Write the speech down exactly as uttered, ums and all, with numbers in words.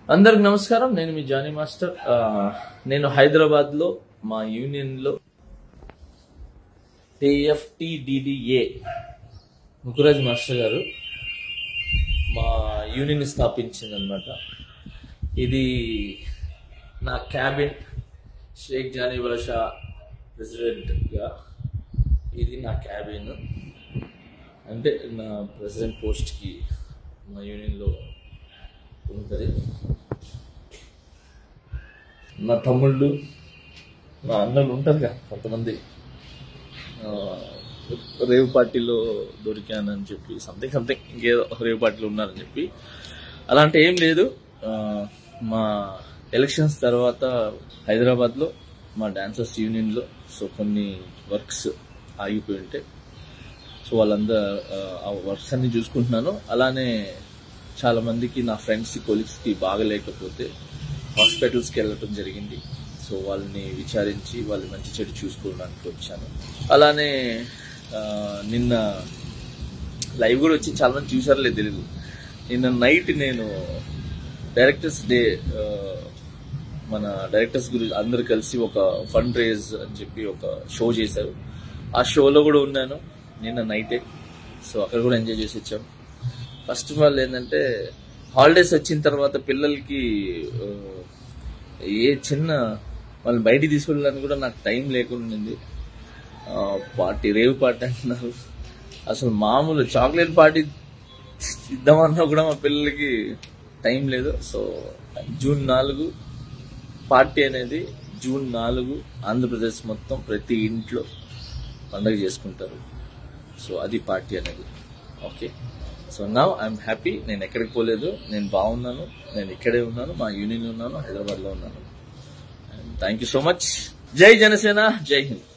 అందరికి నమస్కారం. నేను మీ జానీ మాస్టర్. నేను హైదరాబాద్ లో మా యూనియన్ లో టిఎఫ్టిడిడిఏ ముకురాజ్ మాస్టర్ గారు మా యూనియన్ స్థాపించింది అనమాట. ఇది నా క్యాబిన్, షేక్ జానీ బాషా ప్రెసిడెంట్గా ఇది నా క్యాబిన్. అంటే నా ప్రెసిడెంట్ పోస్ట్కి మా యూనియన్లో ఉంటుంది. నా తమ్ముళ్ళు, నా అన్నలు ఉంటారు కదా కొంతమంది, రేవ్ పార్టీలో దొరికానని చెప్పి సంథింగ్ సంథింగ్ ఇంకేదో రేవ్ పార్టీలో ఉన్నారని చెప్పి అలాంటి ఏం లేదు. మా ఎలక్షన్స్ తర్వాత హైదరాబాద్లో మా డాన్సర్స్ యూనియన్లో సో కొన్ని వర్క్స్ ఆగిపోయి ఉంటాయి. సో వాళ్ళందరూ ఆ వర్క్స్ అన్ని చూసుకుంటున్నాను. అలానే చాలా మందికి నా ఫ్రెండ్స్ కొలీగ్స్కి బాగలేకపోతే హాస్పిటల్స్కి వెళ్ళటం జరిగింది. సో వాళ్ళని విచారించి వాళ్ళు మంచి చెడు చూసుకోవడానికి వచ్చాను. అలానే నిన్న లైవ్ కూడా వచ్చి చాలా మంది చూసారులే తెలీదు. నిన్న నైట్ నేను డైరెక్టర్స్ డే, మన డైరెక్టర్స్ గురించి అందరు కలిసి ఒక ఫండ్ రేజ్ అని చెప్పి ఒక షో చేశారు. ఆ షోలో కూడా ఉన్నాను నిన్న నైటే. సో అక్కడ కూడా ఎంజాయ్ చేసి వచ్చాము. ఫస్ట్ ఆఫ్ ఆల్ ఏంటంటే హాలిడేస్ వచ్చిన తర్వాత పిల్లలకి ఏ చిన్న వాళ్ళని బయటికి తీసుకెళ్ళడానికి కూడా నాకు టైం లేకుండా పార్టీ, రేవ్ పార్టీ అంటున్నారు. అసలు మామూలు చాక్లెట్ పార్టీ ఇద్దామన్నా కూడా మా పిల్లలకి టైం లేదు. సో జూన్ నాలుగు పార్టీ అనేది, జూన్ నాలుగు ఆంధ్రప్రదేశ్ మొత్తం ప్రతి ఇంట్లో పండుగ చేసుకుంటారు. సో అది పార్టీ అనేది. Okay, so now I'm happy. నేను ఎక్కడికి పోలేదు, నేను బాగున్నాను, నేను ఇక్కడే ఉన్నాను, మా యూనియన్ ఉన్నాను, హైదరాబాద్లో ఉన్నాను. Thank you so much. జై జనసేన, జై హింద్.